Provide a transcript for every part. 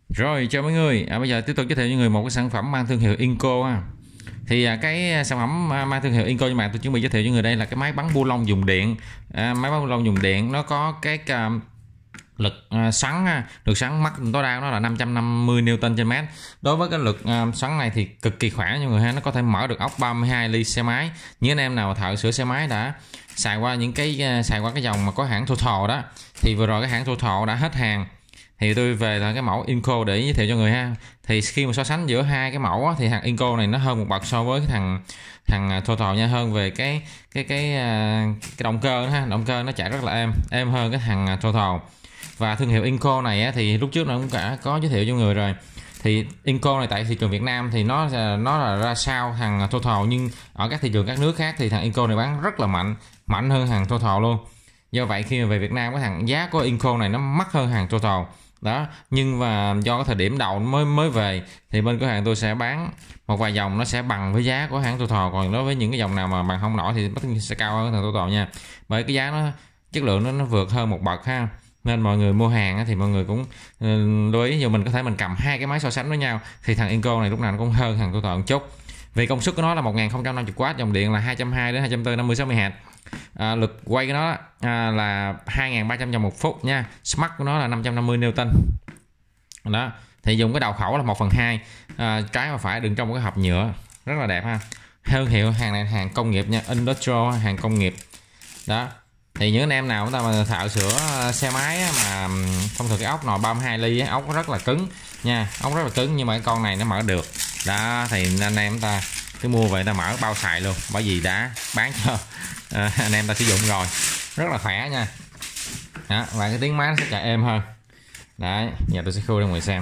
Rồi chào mọi người, bây giờ tiếp tục giới thiệu cho người một cái sản phẩm mang thương hiệu Inco ha. Thì cái sản phẩm mang thương hiệu Inco nhưng mà tôi chuẩn bị giới thiệu cho người đây là cái máy bắn bu lông dùng điện. Máy bắn bu lông dùng điện nó có cái lực xoắn ha, lực xoắn mắc tối đa nó là 550 Newton trên mét. Đối với cái lực xoắn này thì cực kỳ khỏe nha mọi người ha, nó có thể mở được ốc 32 ly xe máy. Những anh em nào thợ sửa xe máy đã xài qua cái dòng mà có hãng Total đó, thì vừa rồi cái hãng Total đã hết hàng thì tôi về là cái mẫu Inco để giới thiệu cho người ha. Thì khi mà so sánh giữa hai cái mẫu á, thì thằng Inco này nó hơn một bậc so với cái thằng Total nha, hơn về cái động cơ đó ha, động cơ nó chạy rất là êm hơn cái thằng Total. Và thương hiệu Inco này á, thì lúc trước nó cũng đã có giới thiệu cho người rồi. Thì Inco này tại thị trường Việt Nam thì nó là ra sao thằng Total, nhưng ở các thị trường các nước khác thì thằng Inco này bán rất là mạnh hơn thằng Total luôn. Do vậy khi mà về Việt Nam cái thằng giá của Inco này nó mắc hơn hàng Total đó, nhưng mà do cái thời điểm đầu mới về thì bên cửa hàng tôi sẽ bán một vài dòng nó sẽ bằng với giá của hãng Total, còn đối với những cái dòng nào mà bằng không nổi thì tất nhiên sẽ cao hơn thằng Total nha, bởi cái giá nó chất lượng nó vượt hơn một bậc ha. Nên mọi người mua hàng thì mọi người cũng lưu ý, dù mình có thể mình cầm hai cái máy so sánh với nhau thì thằng Inco này lúc nào nó cũng hơn thằng Total một chút. Vì công suất của nó là 1050W, dòng điện là 220 đến 240 50-60Hz. Lực quay của nó là 2300 vòng một phút nha. Smart của nó là 550 Newton đó. Thì dùng cái đầu khẩu là 1/2, trái và phải đựng trong một cái hộp nhựa rất là đẹp ha. Thương hiệu hàng này hàng công nghiệp nha, Industrial, hàng công nghiệp đó. Thì những anh em nào chúng ta mà thạo sửa xe máy mà thông thường cái ốc nồi 32 ly ốc rất là cứng nha, ốc rất là cứng, nhưng mà cái con này nó mở được đó. Thì anh em chúng ta cứ mua về ta mở bao xài luôn, bởi vì đã bán cho anh em ta sử dụng rồi, rất là khỏe nha đó. Và cái tiếng máy nó sẽ chạy êm hơn đấy. Giờ tôi sẽ khui ra ngoài xem.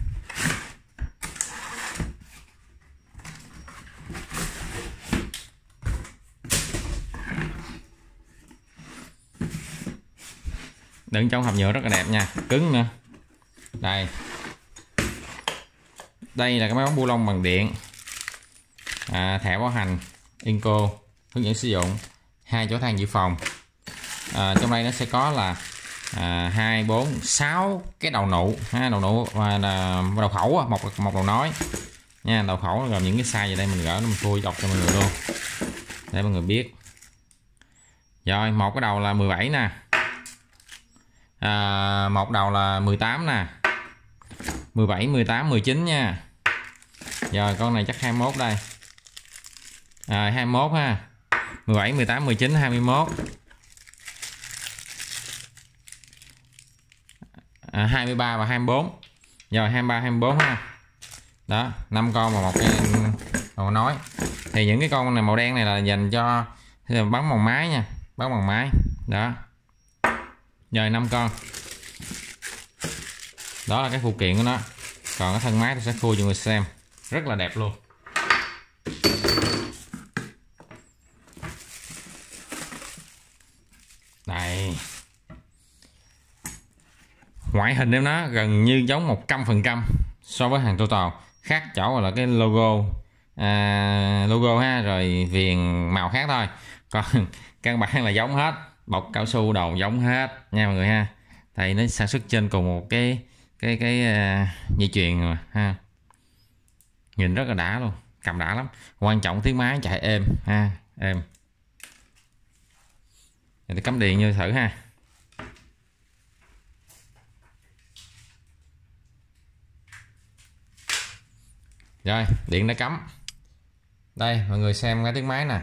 Đựng trong hộp nhựa rất là đẹp nha, cứng nữa. Đây là cái máy bắn bu lông bằng điện, thẻ bảo hành Inco, hướng dẫn sử dụng, 2 chỗ than dự phòng. Trong đây nó sẽ có là 2, 4, 6 cái đầu nụ ha, đầu nụ và đầu khẩu, một đầu nói nha. Đầu khẩu gồm những cái size vậy đây, mình gỡ nó mình khui đọc cho mọi người luôn để mọi người biết. Rồi một cái đầu là 17 nè, một đầu là 18 nè, 17, 18, 19 nha. Rồi con này chắc 21 đây, 21 ha, 17, 18, 19, 21, 23 và 24. Rồi 23, 24 ha. Đó, 5 con và một cái đầu nói. Thì những cái con này màu đen này là dành cho bắn bằng máy nha, bắn bằng máy đó. Rồi 5 con. Đó là cái phụ kiện của nó. Còn cái thân máy tôi sẽ khui cho người xem, rất là đẹp luôn. Đây, ngoại hình em nó gần như giống 100% so với hàng Total, khác chỗ là cái logo ha, rồi viền màu khác thôi, còn căn bản là giống hết, bọc cao su đầu giống hết nha mọi người ha. Thì nó sản xuất trên cùng một cái dây chuyền mà ha, nhìn rất là đã luôn, cầm đã lắm. Quan trọng tiếng máy chạy êm ha, êm. Để cắm điện như thử ha. Rồi điện đã cắm. Đây mọi người xem cái tiếng máy nè.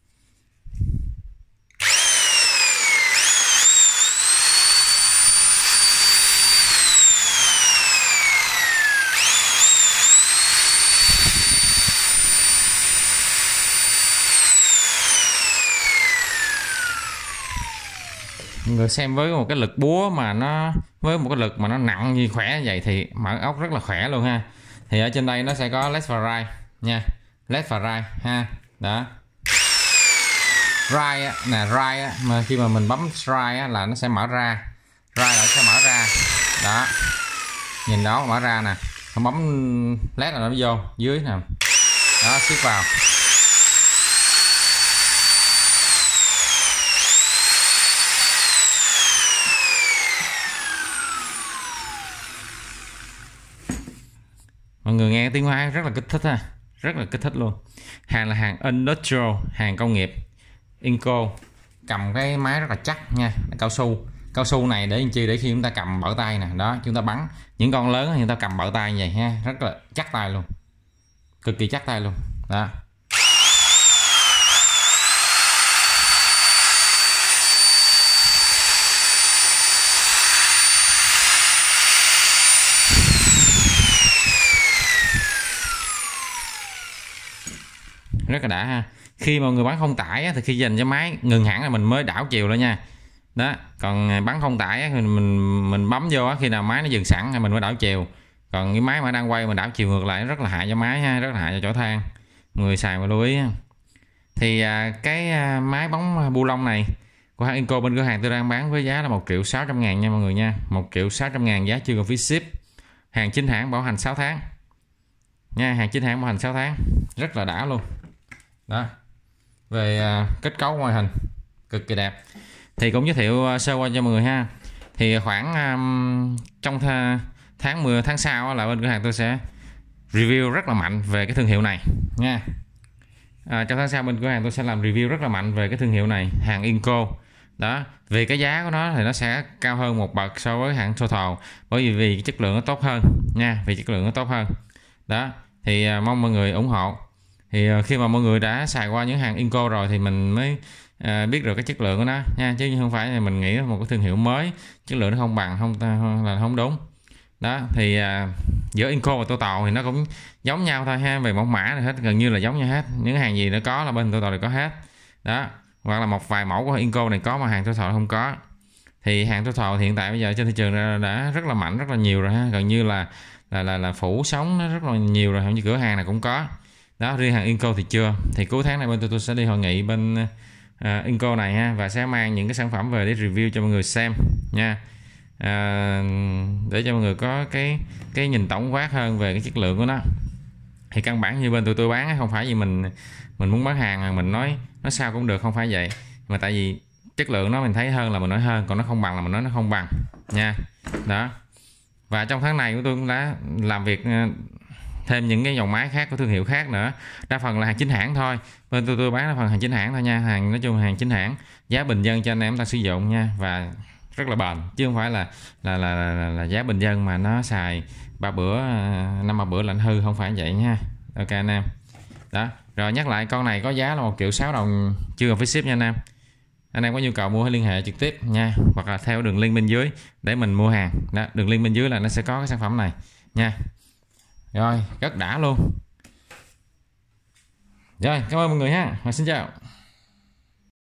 Người xem với một cái lực búa mà nó với một cái lực mà nó nặng như khỏe vậy thì mở ốc rất là khỏe luôn ha. Thì ở trên đây nó sẽ có led và right nha, led và right ha. Đó, right nè, right mà khi mà mình bấm right là nó sẽ mở ra, right là nó sẽ mở ra đó, nhìn đó mở ra nè. Không bấm led là nó vô dưới nè, đó siết vào. Mọi người nghe tiếng máy rất là kích thích ha, rất là kích thích luôn. Hàng là hàng industrial, hàng công nghiệp. Inco cầm cái máy rất là chắc nha, cao su này để làm chi, để khi chúng ta cầm bở tay nè, đó chúng ta bắn những con lớn thì chúng ta cầm bở tay như vậy ha, rất là chắc tay luôn, cực kỳ chắc tay luôn đó. Rất là đã ha. Khi mọi người bắn không tải á, thì khi dành cho máy ngừng hẳn là mình mới đảo chiều lên nha. Đó, còn bắn không tải á, thì mình bấm vô á, khi nào máy nó dừng sẵn thì mình mới đảo chiều. Còn cái máy mà đang quay mình đảo chiều ngược lại rất là hại cho máy ha, rất là hại cho chỗ than. Mọi người xài mà lưu ý ha. Thì cái máy bóng bu lông này của hãng Inco bên cửa hàng tôi đang bán với giá là 1.600.000 nha mọi người nha. 1.600.000 giá chưa còn phí ship. Hàng chính hãng bảo hành 6 tháng. Nha, hàng chính hãng bảo hành 6 tháng. Rất là đã luôn. Đó. Về kết cấu ngoại hình cực kỳ đẹp. Thì cũng giới thiệu sơ qua cho mọi người ha. Thì khoảng trong tháng sau là bên cửa hàng tôi sẽ review rất là mạnh về cái thương hiệu này nha. Trong tháng sau bên cửa hàng tôi sẽ làm review rất là mạnh về cái thương hiệu này, hàng Inco. Đó, vì cái giá của nó thì nó sẽ cao hơn một bậc so với hãng Total, bởi vì cái chất lượng nó tốt hơn nha, vì chất lượng nó tốt hơn. Đó, thì mong mọi người ủng hộ. Thì khi mà mọi người đã xài qua những hàng Inco rồi thì mình mới biết được cái chất lượng của nó nha, chứ không phải là mình nghĩ một cái thương hiệu mới chất lượng nó không bằng, không đúng. Đó, thì giữa Inco và Total thì nó cũng giống nhau thôi ha, về mẫu mã là hết, gần như là giống nhau hết. Những hàng gì nó có là bên Total thì có hết. Đó, hoặc là một vài mẫu của Inco này có mà hàng Total không có. Thì hàng Total hiện tại bây giờ trên thị trường đã rất là mạnh, rất là nhiều rồi ha, gần như là phủ sóng nó rất là nhiều rồi, hầu như cửa hàng này cũng có. Đó, riêng hàng Inco thì chưa. Thì cuối tháng này bên tôi sẽ đi hội nghị bên Inco này ha, và sẽ mang những cái sản phẩm về để review cho mọi người xem nha. Để cho mọi người có cái nhìn tổng quát hơn về cái chất lượng của nó. Thì căn bản như bên tôi bán không phải vì mình muốn bán hàng mình nói sao cũng được, không phải vậy, mà tại vì chất lượng nó mình thấy hơn là mình nói hơn, còn nó không bằng là mình nói nó không bằng nha. Đó, và trong tháng này của tôi cũng đã làm việc thêm những cái dòng máy khác của thương hiệu khác nữa, đa phần là hàng chính hãng thôi. Bên tôi bán là phần hàng chính hãng thôi nha, hàng nói chung hàng chính hãng, giá bình dân cho anh em ta sử dụng nha, và rất là bền, chứ không phải là giá bình dân mà nó xài 3 bữa 5 bữa lạnh hư, không phải vậy nha. Ok anh em. Đó, rồi nhắc lại con này có giá là 1.600.000 đồng chưa còn phí ship nha anh em. Anh em có nhu cầu mua hãy liên hệ trực tiếp nha, hoặc là theo đường link bên dưới để mình mua hàng. Đó, đường link bên dưới là nó sẽ có cái sản phẩm này nha. Rồi, rất đã luôn. Rồi, cảm ơn mọi người ha. Và xin chào.